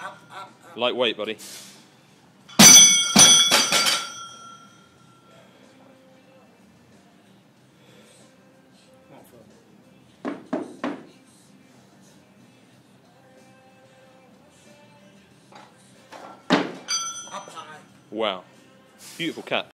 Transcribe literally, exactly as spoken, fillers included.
up, up, up. Lightweight, buddy. Up high. Wow. Beautiful cat.